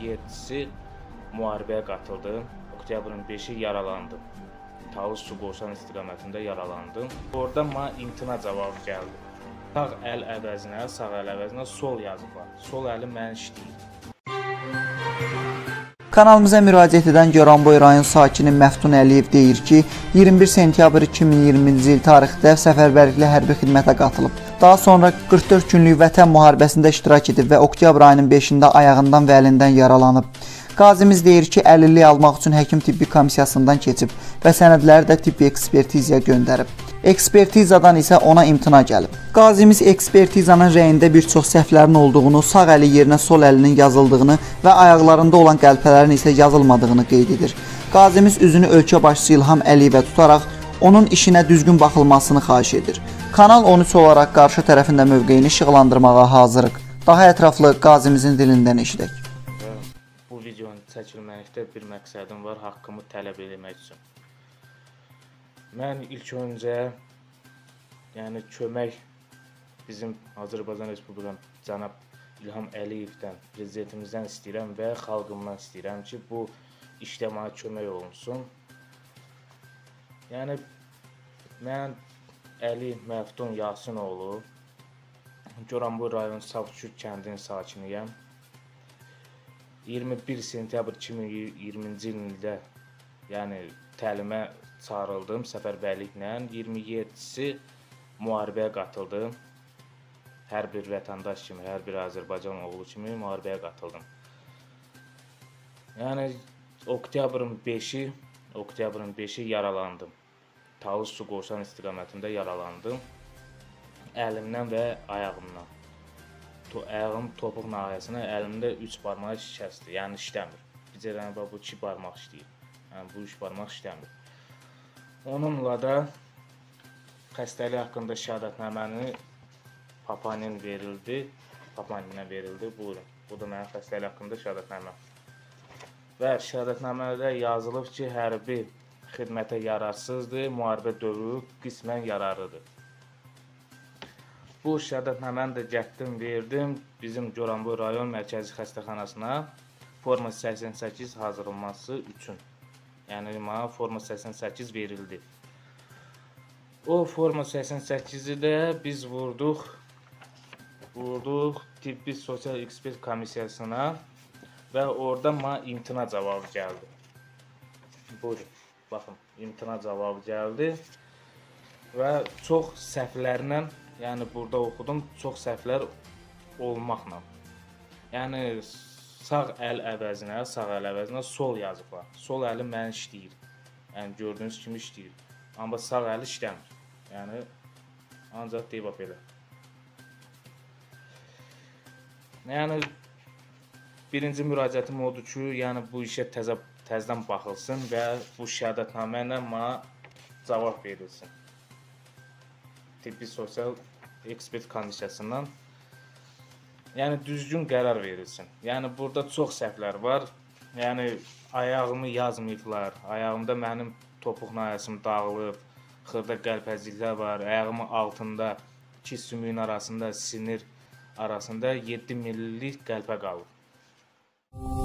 27-si müharibəyə qatıldım. Oktyabrın 5-i yaralandım. Talış Suqovuşan istiqamətində yaralandım. Orada mənə imtina cavabı gəldi. Sağ əl əvəzinə sol yazıblar. Sol əlim mən işləyir. Kanalımıza müraciət edən Goranboy rayon sakini Məftun Əliyev deyir ki, 21 sentyabr 2020-ci il tarixdə səfərbərliklə hərbi xidmətə qatılıb. Daha sonra 44 günlük vətən müharibəsində iştirak edib və oktyabr ayının 5-də ayağından və əlindən yaralanıb. Qazimiz deyir ki, əlillik almaq üçün həkim tibbi komissiyasından keçib və sənədləri də tibbi ekspertizaya göndərib. Ekspertizadan isə ona imtina gəlib. Qazimiz ekspertizanın rəyində bir çox səhvlərin olduğunu, sağ əli yerinə sol əlinin yazıldığını və ayaqlarında olan qəlpələrin isə yazılmadığını qeyd edir. Qazimiz üzünü ölkə başçısı İlham Əliyevə tutaraq onun işinə düzgün baxılmasını xahiş edir. Kanal 13 olaraq qarşı tərəfində mövqeyini işıqlandırmağa hazırıq. Daha ətraflı Qazimizin dilindən eşidək. Bu videonun çəkilməkdə bir məqsədim var, haqqımı tələb etmək üçün. Mən ilk öncə kömək bizim Azərbaycan Respublikasının cənab İlham Əliyevdən, prezidentimizdən istəyirəm və xalqımdan istəyirəm ki, bu işdə mənə kömək olunsun. Mən Əli Məftun Yasinoğlu, Goranboy rayon Savçuk kəndinin sakiniyəm. 21 sentyabr 2020-ci ildə təlimə çağırıldım səfərbərliklə. 27-si müharibəyə qatıldım. Hər bir vətəndaş kimi, hər bir Azərbaycan oğlu kimi müharibəyə qatıldım. Oktyabrın 5-i yaralandım. Talış Suqovuşan istiqamətində yaralandım. Əlimdən və ayağımdan. Ayağım topuq nahiyəsinə, əlimdə 3 barmaq şikəsdir, yəni işləmir. Bizə bu 2 barmaq işləyir. Bu 3 barmaq işləmir. Onunla da xəstəlik haqqında şəhadətnaməni Papaninə verildi. Buyurun. Bu da mənim xəstəlik haqqında şəhadətnaməm. Və şəhadətnamədə yazılıb ki, hərbi xidmətə yararsızdır, müharibə dövrü qismən yararlıdır. Bu şəhadətnaməni də getdim, verdim bizim Goranboy rayon mərkəzi xəstəxanasına forma 88 hazırlanması üçün. Yəni mənə forma 88 verildi. O forma 88-i də biz vurduq tibbi sosial ekspert komissiyasına və orada mənə imtina cavabı gəldi. Buyurun, baxın, imtina cavabı gəldi və çox səhvlərlə, burada oxudum, çox səhvlər olmaqla. Sağ əl əvəzinə sol yazıblar. Sol əlim mən işləyir. Gördüyünüz kimi işləyir. Amma sağ əli işləmir. Ancaq deyib belə. Birinci müraciətim odur ki, bu işə təzədən baxılsın və bu şəhadətnamə ilə mənə cavab verilsin. Tibbi sosial ekspert komissiyasından düzgün qərar verilsin. Burada çox səhvlər var. Ayağımı yazmayıblar. Ayağımda mənim topuq nahiyəsim dağılıb, xırda qəlpəciklər var. Ayağımın altında, iki sümüyün arasında, sinir arasında 7 millilik qəlpə qalıb.